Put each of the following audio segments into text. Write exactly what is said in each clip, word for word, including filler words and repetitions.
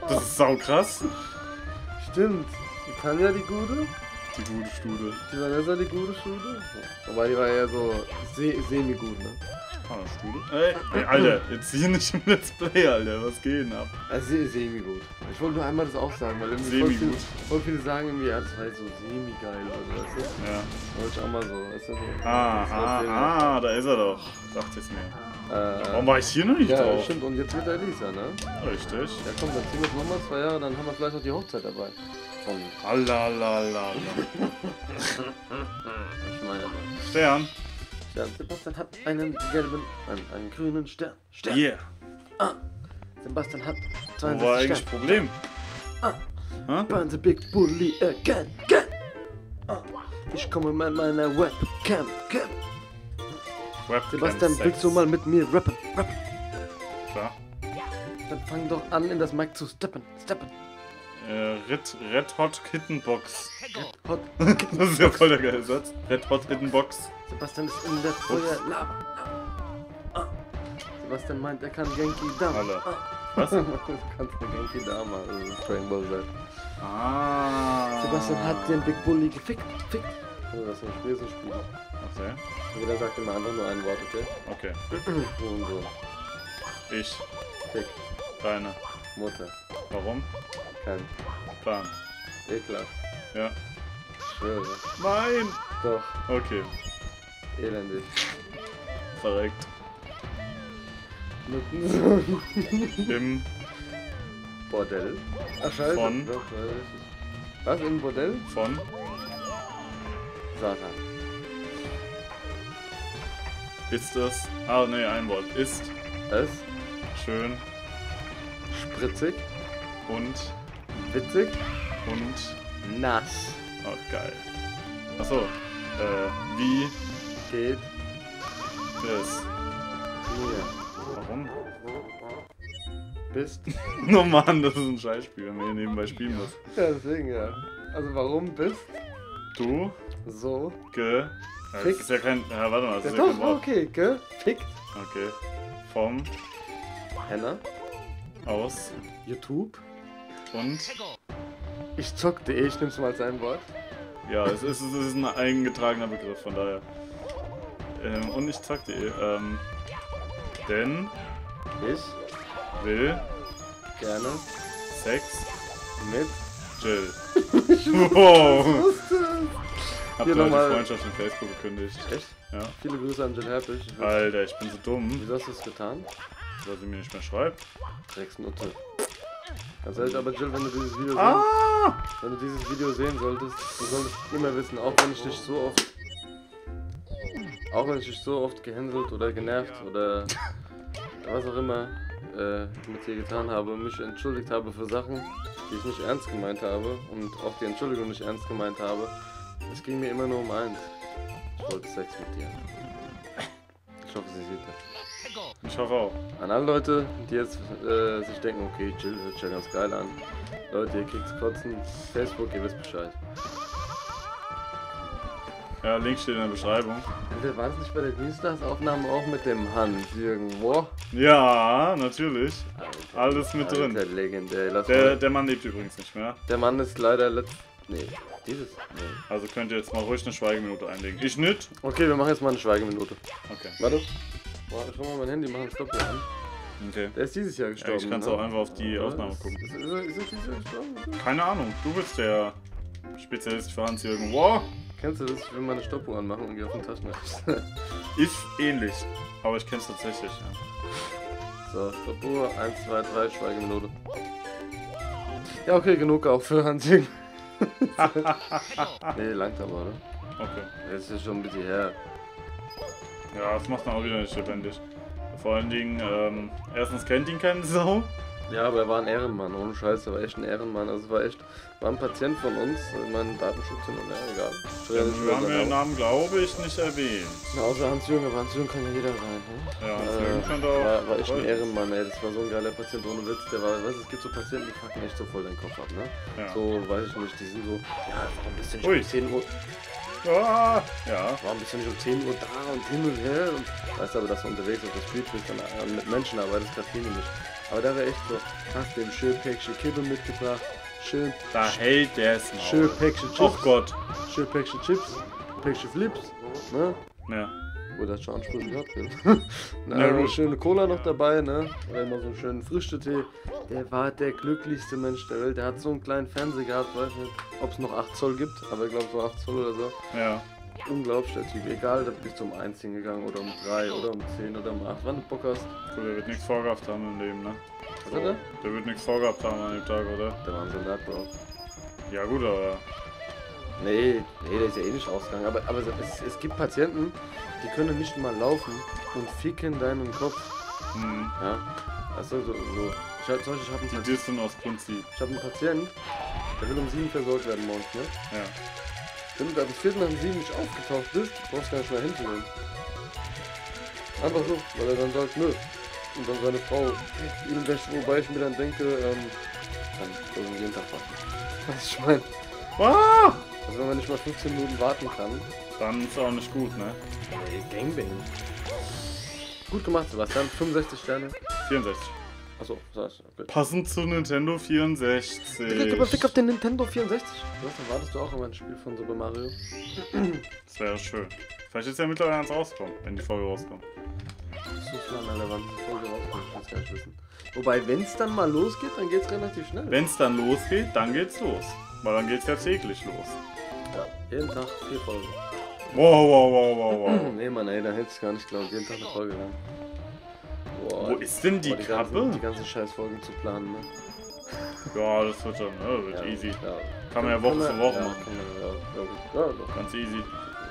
Das ist saukrass. Stimmt. Die Tanja, die Gute. Die gute Stude. Die Vanessa, die gute Stude. Wobei die war ja so se semi-gut, ne? Ah, Stude. Ey, ey, Alter, jetzt hier nicht im Let's Play, Alter. Was geht denn ab? Also se semi-gut. Ich wollte nur einmal das auch sagen, weil irgendwie voll, viel, voll viele sagen irgendwie, ja, das war jetzt so semi-geil oder so, weißt du? Ja. Wollte ich auch mal so, weißt du? So. Ah, ah, ah, da ist er doch. Dachte ich mir. Äh, Warum war ich hier noch nicht ja, drauf? stimmt. Und jetzt mit der Elisa, ne? Richtig. Ja, komm, dann ziehen wir nochmal zwei Jahre, dann haben wir vielleicht auch die Hochzeit dabei. Von. Allalalala. Ich meine, Stern. Stern. Sebastian hat einen gelben, einen, einen grünen Stern. Stern. Yeah. Ah. Sebastian hat Wo zweiundsechzig war eigentlich das Stern. Problem? Ah. Hä? Burn the big bully again, again. Ah. Ich komme mit meiner Webcam, Cam. Webcam Sebastian, Sex. willst du mal mit mir rappen, rappen? Klar. Dann fang doch an, in das Mic zu steppen, steppen. Äh, Red, Red Hot Kitten Box. Hot. Das ist ja voll der geile Satz. Red Hot Kitten Box. Sebastian ist in der Feuer, Lava. Ah. Sebastian meint, er kann Genki Dama. Alle. Ah. Was? Du kannst eine Genki Dama, also Dragon Ball Z. Ah. Sebastian hat den Big Bully gefickt, fickt. Also das ist ein Spiel, so ein Spiel. Okay. Jeder sagt immer einfach nur ein Wort, okay? Okay. So und so. Ich. Fick, Deine. Mutter, Warum? kein, Plan. ekelhaft, Ja. ich schwöre. Nein! Doch, Okay. elendig. Verreckt. Im Bordell? Ach scheiße. Von? Doch, weiß ich. Was, im Bordell? von Satan. ist es. Ah, nee, ein Wort. Ist Es, schön spritzig, und witzig, und. nass. Oh, geil. Achso. Äh, wie Geht es. mir. Warum? Bist. Oh Mann, das ist ein Scheißspiel, wenn man hier nebenbei spielen muss. Ja, deswegen ja. Also warum bist Du so. ge. Ja, das Fick. ist ja kein. Ja, warte mal, das Ja, ist ja kein doch, Wort. okay, gefickt. Okay. Vom, Henna. aus YouTube. und. Ich zockte eh, ich nimm's mal als ein Wort. Ja, es ist, es ist ein eingetragener Begriff, von daher. Ähm, und ich zockte eh. Ähm, denn Ich will gerne Sex mit. Jill. Wow. Hab Hier du halt nochmal- die Freundschaft in Facebook gekündigt. Echt? Ja. Viele Grüße an Jill Herbig. Alter, ich bin so dumm, Wieso hast du es getan? weil sie mir nicht mehr schreibt. Drecksnutte. Ganz ehrlich, aber Jill, wenn du dieses Video sehen, Ah! wenn du dieses Video sehen solltest, du solltest immer wissen, auch wenn ich dich so oft, auch wenn ich dich so oft gehänselt oder genervt oder was auch immer äh, mit dir getan habe, mich entschuldigt habe für Sachen, die ich nicht ernst gemeint habe und auch die Entschuldigung nicht ernst gemeint habe, es ging mir immer nur um eins. Ich wollte Sex mit dir. Ich hoffe, sie sieht das. Ich hoffe auch. An alle Leute, die jetzt äh, sich denken, okay, Jill hört sich ja ganz geil an. Leute, ihr kriegt's kotzen. Facebook, ihr wisst Bescheid. Ja, Link steht in der Beschreibung. Alter, war das nicht bei der Dienstagsaufnahme auch mit dem Hans-Jürgen Woh? Ja, natürlich. Alter, Alles mit drin. Alter, legendär. Lass Der, mal. der Mann lebt übrigens nicht mehr. Der Mann ist leider letzt... Nee, dieses... Nee. Also könnt ihr jetzt mal ruhig eine Schweigeminute einlegen. Ich nicht. Okay, wir machen jetzt mal eine Schweigeminute. Okay. Warte. Warte, schau mal mein Handy, machen Stopp hier an. Okay. Der ist dieses Jahr gestorben. Eigentlich kannst ne? du auch einfach auf die Oder? Aufnahme gucken. Ist, ist, ist, er- ist er dieses Jahr gestorben? Keine Ahnung, du bist der Spezialist für Hans-Jürgen. Wow. Kennst du das? Ich will mal eine Stoppuhr anmachen und gehe auf den Taschenrechner. Ist ähnlich. Aber ich kenn's tatsächlich. Ja. So, Stoppuhr, eins, zwei, drei, Schweigeminute. Ja, okay, genug auch für Hans-Jürgen. Nee, langt aber, oder? Okay. Das ist ja schon ein bisschen her. Ja, das macht dann auch wieder nicht lebendig. Vor allen Dingen, ähm, erstens kennt ihn keine Sau. Ja, aber er war ein Ehrenmann, ohne Scheiß, er war echt ein Ehrenmann. Also es war echt, war ein Patient von uns, mein Datenschutz hin und her, egal. Ich will ja nicht Wir haben über den seinen Namen, glaube ich, nicht erwähnt. Namen- Außer Hans-Jürgen, aber Hans-Jürgen kann ja jeder sein, ne? Ja, Hans-Jürgen Äh, könnte auch. war, war echt ein Ehrenmann, ey, das war so ein geiler Patient, ohne Witz, der war, weißt du, es gibt so Patienten, die fucken echt so voll den Kopf ab, ne? Ja. So, weiß ich nicht, die sind so, ja, warum bist du nicht Ui. um zehn Uhr, Ah, ja. warum bist du nicht um zehn Uhr da und hin und her und, weißt du, aber dass du unterwegs auf der Street bist und äh, mit Menschen arbeitest, kapieren die nicht. Aber da wäre echt so, hast dem schön Päckchen Kippe mitgebracht, schön, Da hält der es mal. schön Päckchen Chips, Oh Gott. schön Päckchen Chips, Päckchen Flips, ne? Ja. Oder hat schon Ansprüche gehabt, Phil. Na, Na also eine gut. schöne Cola noch dabei, ne? Oder immer so einen schönen Früchtetee. Der war der glücklichste Mensch der Welt. Der hat so einen kleinen Fernseher gehabt, weiß nicht, ob es noch acht Zoll gibt, aber ich glaube so acht Zoll oder so. Ja. Unglaublich, der Typ. Egal, da bist du um eins hingegangen oder um drei oder um zehn oder um acht. Wann du Bock hast. Gut, der wird nichts vorgehabt haben im Leben, ne? Was hat er? Der wird nichts vorgehabt haben an dem Tag, oder? Der war ein Soldat, Bro. Ja gut, aber... Nee, nee, der ist ja eh nicht ausgegangen. Aber, aber es, es gibt Patienten, die können nicht mal laufen und ficken deinen Kopf. Hm. Ja. Also so, so. Ich, hab- zum Beispiel, ich habe einen, Die Pat- dissen aus Prinzip. ich hab einen Patienten, der will um sieben versorgt werden morgens, ne? Ja. Wenn du da bis viertel nach sieben nicht aufgetaucht bist, brauchst du gar nicht mehr hinzugehen. Einfach so, weil er dann sagt, nö. Und dann seine Frau, irgendwelche, wobei ich mir dann denke, ähm, dann soll sie jeden Tag warten. Was ich meine. Ah! Also wenn man nicht mal fünfzehn Minuten warten kann. Dann ist auch nicht gut, ne? Ey, Gangbang. Gut gemacht, Sebastian. fünfundsechzig Sterne. vierundsechzig. Achso, sagst du. Okay. Passend zu Nintendo vierundsechzig. Digga, gib mal Fick auf den Nintendo vierundsechzig. Was erwartest du auch immer ein Spiel von Super Mario? Das wäre schön. Vielleicht ist ja mittlerweile eins rauskommen, wenn die Folge rauskommt. So schlimm, Alter, wann die Folge rauskommt, ich will's gar nicht wissen. Wobei, wenn es dann mal losgeht, dann geht's relativ schnell. Wenn es dann losgeht, dann geht's los. Weil dann geht's ja täglich los. Ja, jeden Tag vier Folgen. Wow, wow, wow, wow, wow. Nee, Mann, ey, da hätte ich gar nicht glaubt. Jeden Tag eine Folge lang. Boah, Wo ist denn die boah, die Kappe? ganzen, die ganzen Scheißfolgen zu planen, ne? Ja, das wird dann, ne, wird easy. Ja. Kann man ja Woche für Woche ja, machen. kann man, ja, glaub ich. Ja, doch. Ganz easy.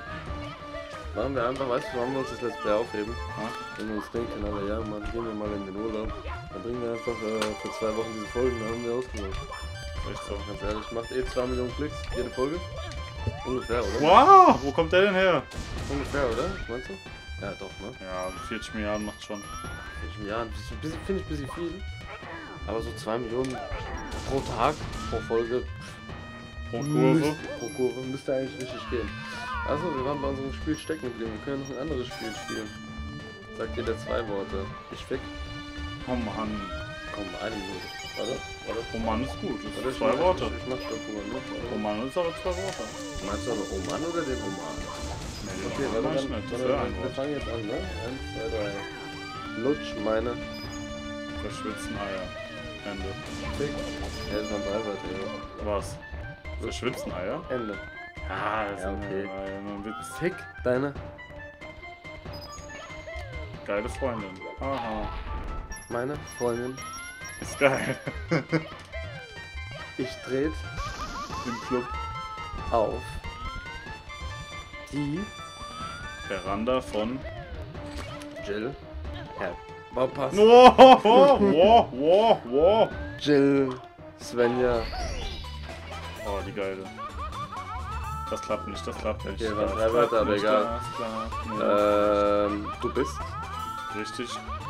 Machen wir einfach, weißt du, wollen wir uns das Let's Play aufheben? Ja? Wenn wir uns denken, aber ja, Mann, gehen wir mal in den Urlaub. Dann bringen wir einfach äh, für zwei Wochen diese Folgen, dann haben wir ausgemacht. Echt so. Ganz ehrlich, macht eh zwei Millionen Klicks, jede Folge. Ungefähr, oder? Wow, wo kommt der denn her? Ungefähr, oder? Meinst du? Ja, doch, ne? Ja, vierzig Milliarden macht schon. Ja, finde ich ein bisschen viel. Aber so zwei Millionen pro Tag, pro Folge, Pro Kurve. müsste, pro Kurve, müsste eigentlich richtig gehen. Also, wir waren bei unserem Spiel stecken geblieben. Wir können noch ein anderes Spiel spielen. Sagt dir der zwei Worte. Ich fick. Oh Mann. Komm, eine Minute. Warte, warte. Oh Mann ist gut. Das Warte, sind ich zwei mach- Worte. Ich, ich mach schon Kuba, ne? Oh Warte. Mann ist aber zwei Worte. Meinst du aber Oman oder den Oman? Nee, Okay, das warte, mach ich dann, nicht. Das warte, wäre ein wir Wort. fangen jetzt an, ne? Eins, zwei, drei. Lutsch meine Verschwitzen Eier. Ende. Fick. Ja, das waren drei Wörter, ja. Was? Verschwitzen Eier? Ende. Ah, das Ja, ist okay. okay. Nur ein Witz. Fick deine, Geile Freundin. Haha. meine Freundin. Ist geil. Ich dreht Im Club. auf die Veranda von. Jill. Ja. Baupass. Wow, wow, wow, wow, wow. Jill. Svenja. Oh, die geile. Das klappt nicht, das klappt nicht. Okay, waren Das drei klappt Wörter, aber nicht, egal. das klappt nicht. Ähm, du bist. Richtig.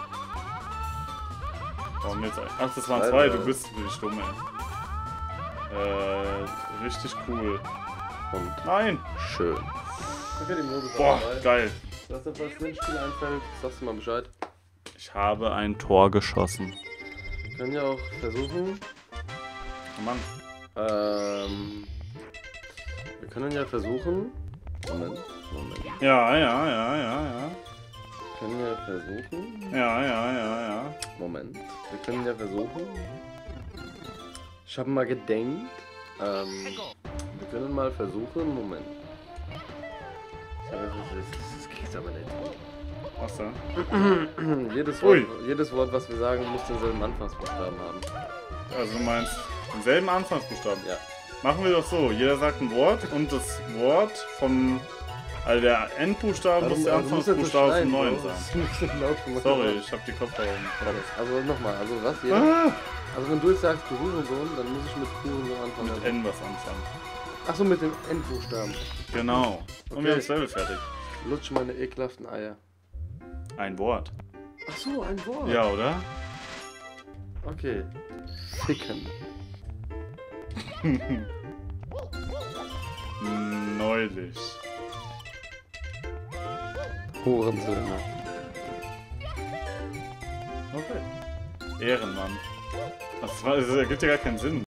Warum jetzt? Ach, das waren Zwei zwei, du Wörter. bist wirklich dumm, ey. Äh, richtig cool. Und Nein! schön. Okay, die Minute ist Boah, vorbei. geil. Was dir was ins Spiel einfällt, sagst du mal Bescheid. Ich habe ein Tor geschossen. Wir können ja auch versuchen. Oh Mann. Ähm. Wir können ja versuchen. Moment, Moment. Ja, ja, ja, ja, ja. Wir können ja versuchen. Ja, ja, ja, ja. Moment. Wir können ja versuchen. Ich habe mal gedenkt. Ähm. Wir können mal versuchen. Moment. Das, das, das kriegst du aber nicht. Was denn? jedes, Wort, Ui. jedes Wort, was wir sagen, muss denselben Anfangsbuchstaben haben. Also du meinst denselben Anfangsbuchstaben? Ja. Machen wir doch so, jeder sagt ein Wort und das Wort vom... Also der Endbuchstabe muss der Also, du musst jetzt nicht Anfangsbuchstabe schreien, vom neuen Bro. sein. Das ist nicht so laut gemacht. Sorry, ich hab die Kopfhörer im Kopf. Also nochmal, also was? Jeder? Ah, Also wenn du jetzt sagst Hurensohn, dann muss ich mit Hurensohn anfangen. mit N was anfangen. Achso, mit dem Endbuchstaben. Genau. Und Okay. wir haben das Level fertig. Lutsch meine ekelhaften Eier. Ein Wort. Achso, ein Wort. Ja, oder? Okay. Ficken. Neulich. Hurensöhne. Okay. Ehrenmann. Das, war, das ergibt ja gar keinen Sinn.